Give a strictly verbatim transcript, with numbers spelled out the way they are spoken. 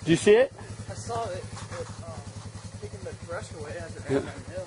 you see it? I saw it, it um, taking the brush away as it ran down the hill.